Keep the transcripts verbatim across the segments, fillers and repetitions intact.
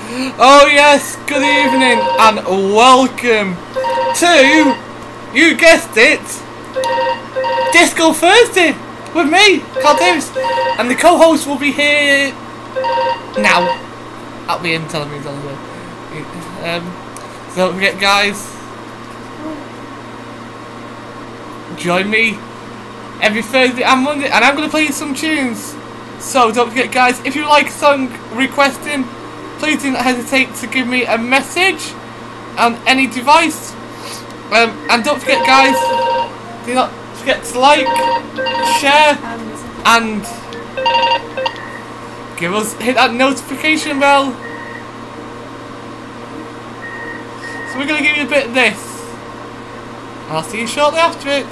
Oh yes, good evening and welcome to, you guessed it, Disco Thursday with me, Cardoos, and the co-host will be here now. That'll be him telling me he's on the way. Um, so don't forget, guys, join me every Thursday and Monday, and I'm going to play you some tunes. So don't forget, guys, if you like a song requesting, please do not hesitate to give me a message on any device. Um, and don't forget, guys, do not forget to like, share, and give us, hit that notification bell. So we're going to give you a bit of this. I'll see you shortly after it.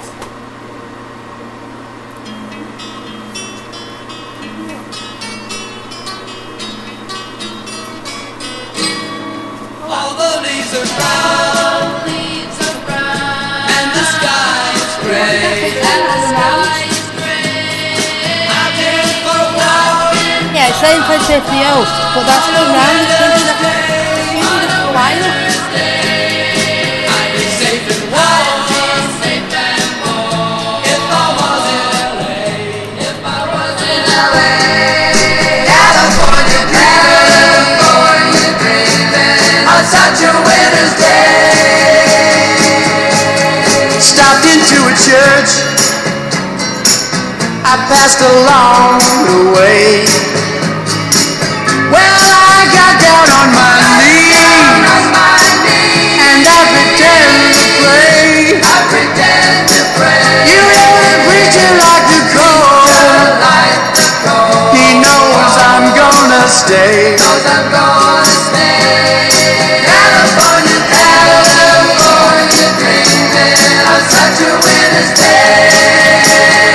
All the leaves are brown, leaves are brown, and the sky is gray, and the sky is gray. I've been for a while. Yeah, it's saying play fifty else, but that's been round. It's been that it's been for a while. I'd be safe and warm, safe and warm, if I was in L A, if I was in L A. California dreaming, California dreaming, on such a winter's day. Stopped into a church, I passed along the way. Well, I got down on my knees, and I pretend to pray. I pretend to pray. You know the preacher like to call. He knows I'm gonna stay. Knows I'm gonna stay. California, California dreaming on such a winter's day.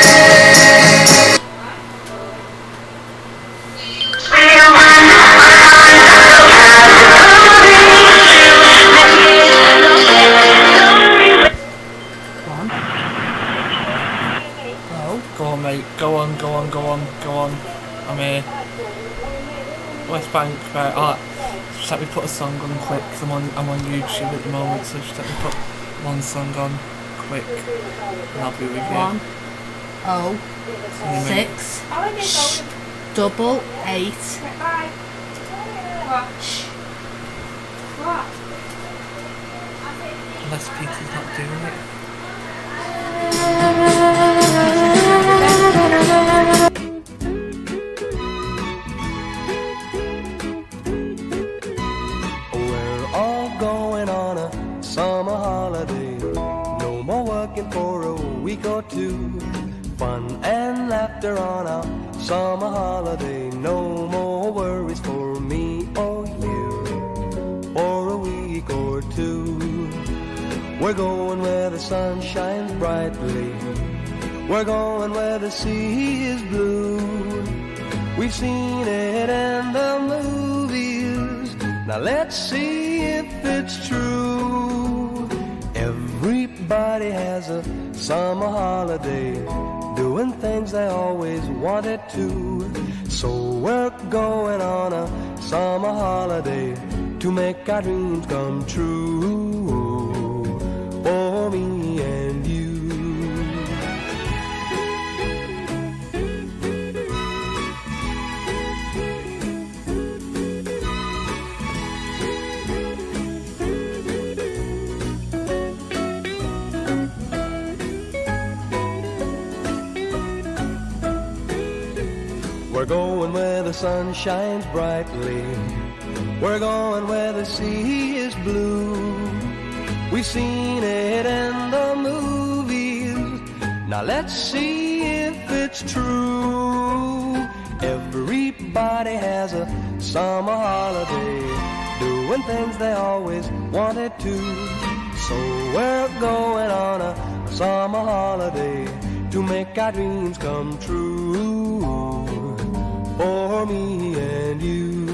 Go on, mate. Go on, go on, go on, go on. I'm here. West Bank, right? Alright. Just let me put a song on quick. Cause I'm on, I'm on YouTube at the moment, so just let me put one song on quick, and I'll be with you. One, oh, Anyway. six, shh, double eight. Unless Peter's not doing it. We're all going on a summer holiday. No more working for a week or two. Fun and laughter on our summer holiday. No more worries for me or you for a week or two. We're going where the sun shines brightly. We're going where the sea is blue. We've seen it in the movies. Now let's see if it's true. Everybody has a summer holiday, doing things they always wanted to. So we're going on a summer holiday to make our dreams come true for me and you. We're going where the sun shines brightly. We're going where the sea is blue. We've seen it in the movies. Now let's see if it's true. Everybody has a summer holiday, doing things they always wanted to. So we're going on a summer holiday to make our dreams come true for me and you.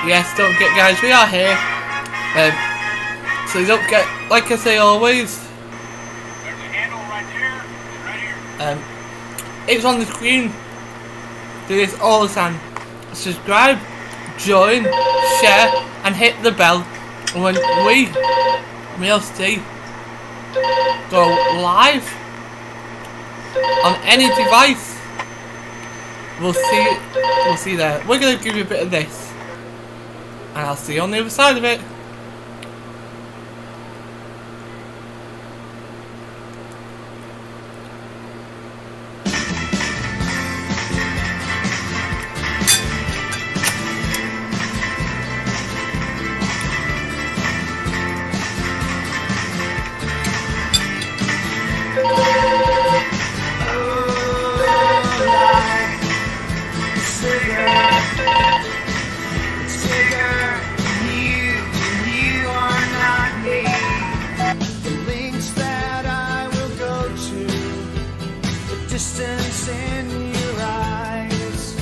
yes, don't forget guys, we are here. Um, so you don't forget, like I say always, There's a handle right there, right here. um, it's on the screen. Do this all the time. Subscribe, join, share, and hit the bell. And when we, M L S T, go live on any device, we'll see. We'll see there. We're gonna give you a bit of this, and I'll see you on the other side of it. Distance in your eyes.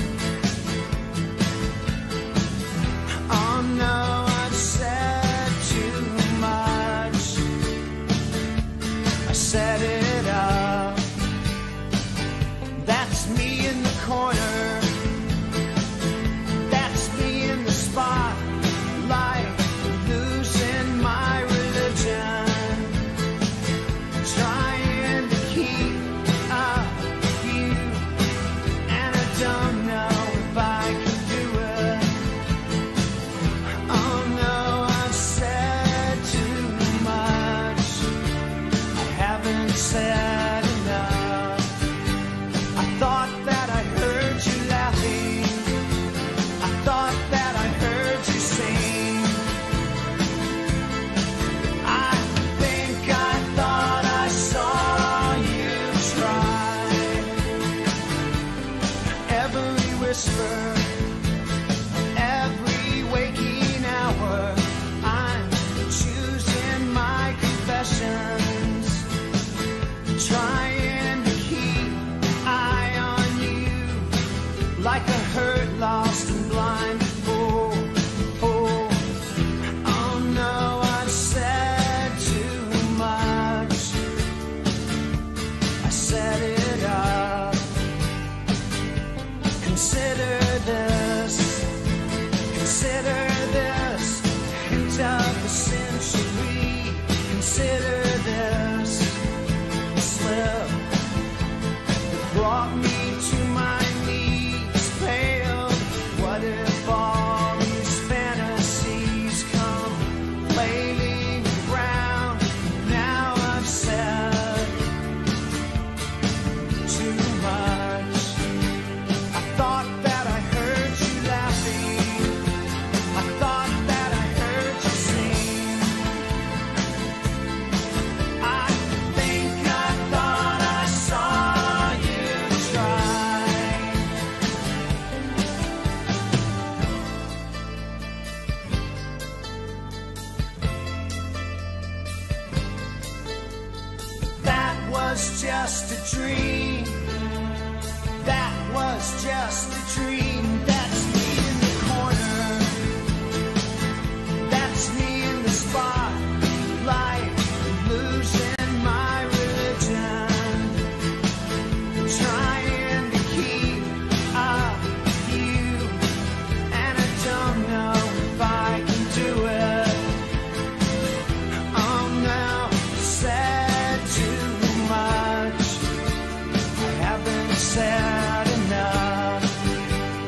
Oh no, I've said too much. I set it up. That's me in the corner. That's me in the spotlight, losing my religion, trying to keep up. Don't know if I can do it. Oh no, I've said too much. I haven't said enough. I thought that I heard you laughing. I thought that I heard you sing. I think I thought I saw you try. Every whisper, every waking hour, I'm choosing my confessions, trying to keep eye on you, like a hurt, lost and blind fool. Oh, oh no, I've said too much. I set it up. Consider this, consider this, hint of the century. Consider this slip that brought me to my knees, pale. What if all these fantasies come flailing around? Now I've said too much. Thought that I heard you laughing. I thought that I heard you sing. I think I thought I saw you try. That was just a dream. That was just a dream. That's me in the corner. That's me in the spotlight, losing my religion, trying to keep up with you, and I don't know if I can do it. Oh no, said too much. I haven't said enough.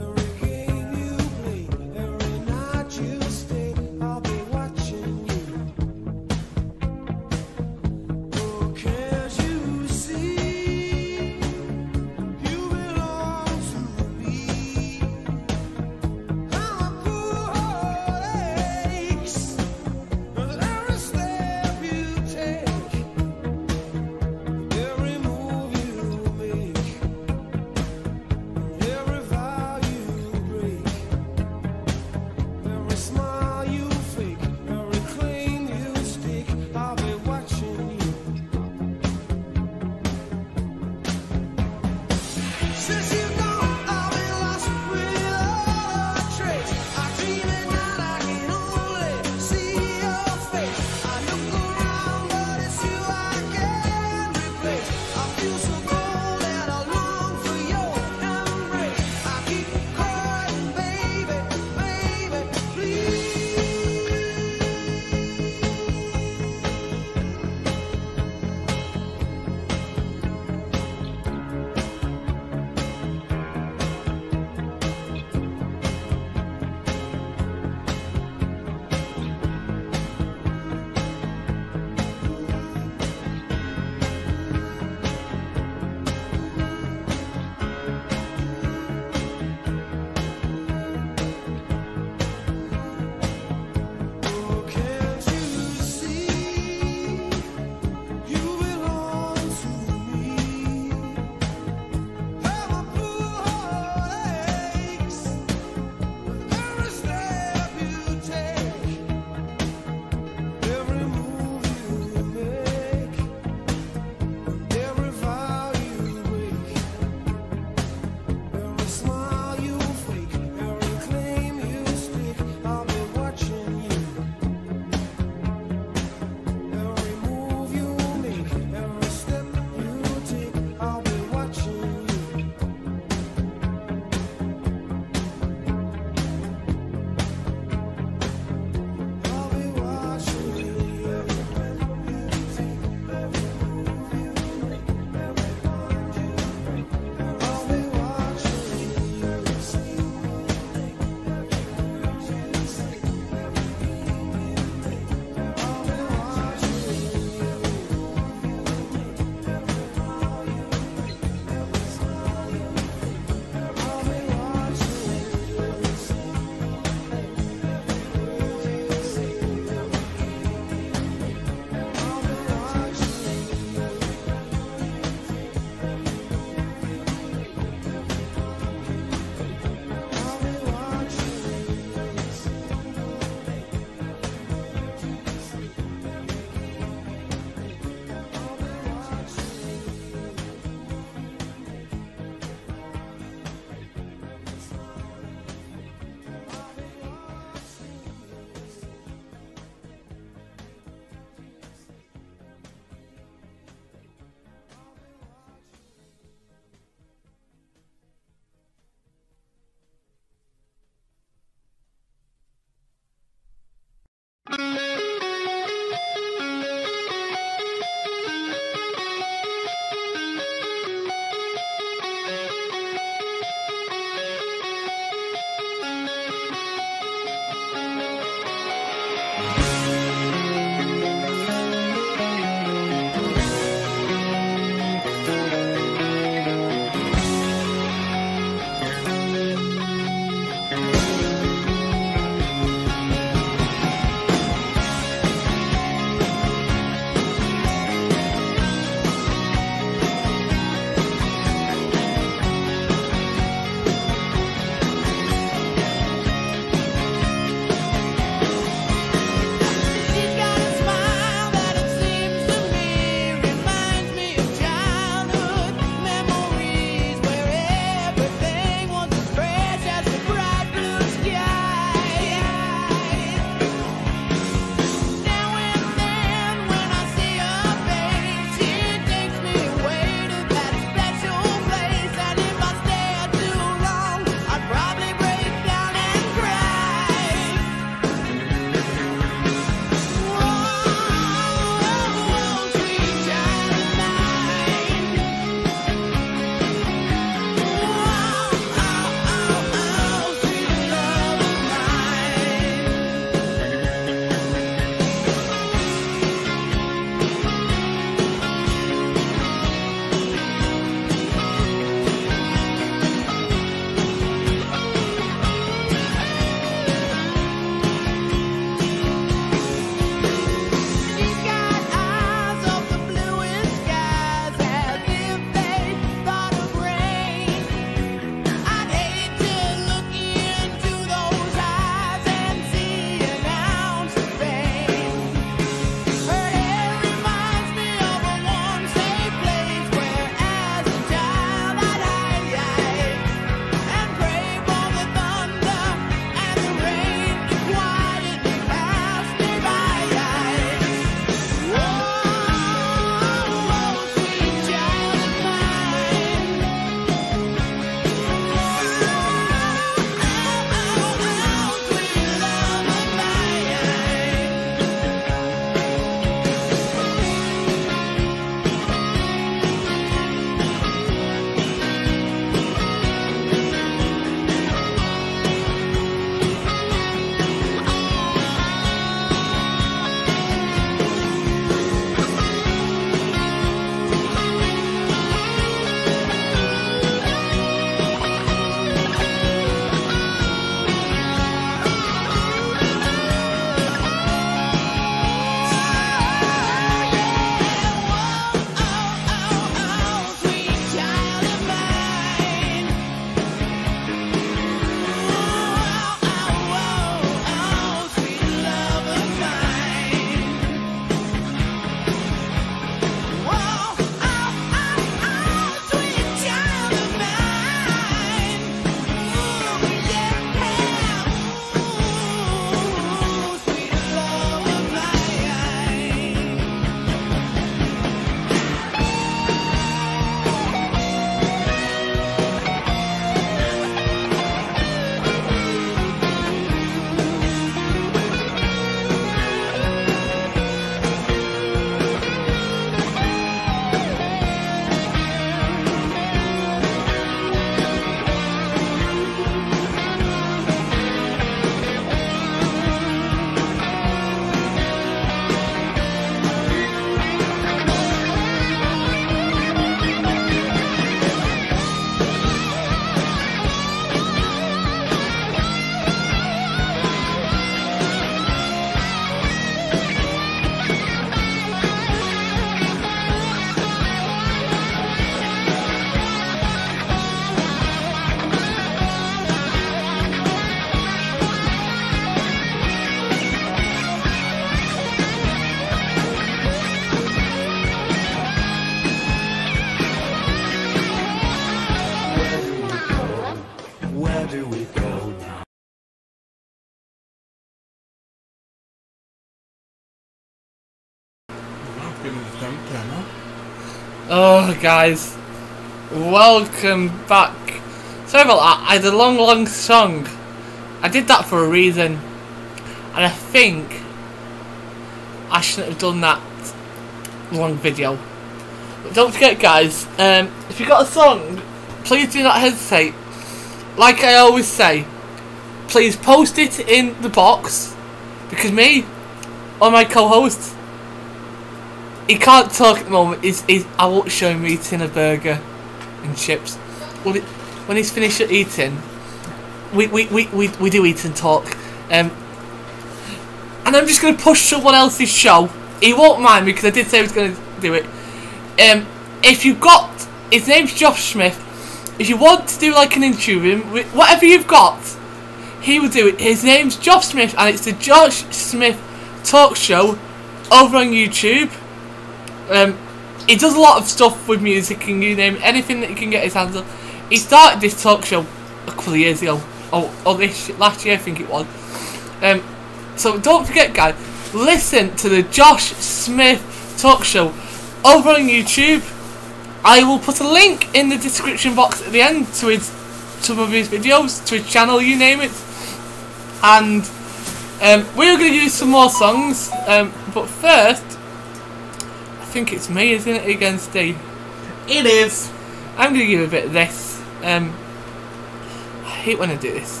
Oh, guys, welcome back. Sorry about that. I had a long, long song. I did that for a reason, and I think I shouldn't have done that long video. But don't forget, guys, um, if you've got a song, please do not hesitate. Like I always say, please post it in the box, because me or my co-host, he can't talk at the moment. He's, he's, I won't show him eating a burger and chips. Well, it, when he's finished eating, we, we, we, we, we do eat and talk. Um, and I'm just going to push someone else's show. He won't mind me because I did say I was going to do it. Um, if you've got, his name's Josh Smith. If you want to do like an interview, whatever you've got, he will do it. His name's Josh Smith, and it's the Josh Smith Talk Show over on YouTube. Um, he does a lot of stuff with music and you name it, anything that he can get his hands on. He started this talk show a couple of years ago, or, or this last year I think it was. Um, so don't forget, guys, listen to the Josh Smith Talk Show over on YouTube. I will put a link in the description box at the end to his some of his videos, to his channel, you name it. And um, we're going to do some more songs, um, but first, I think it's me, isn't it, against Steve? It is. I'm going to give a bit of this. Um, I hate when I do this.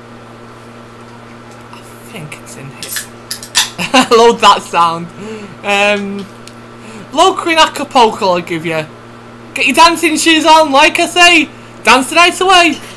I think it's in here. I love that sound. Um, Low Queen Acapulco I'll give you. Get your dancing shoes on, like I say. Dance the night away.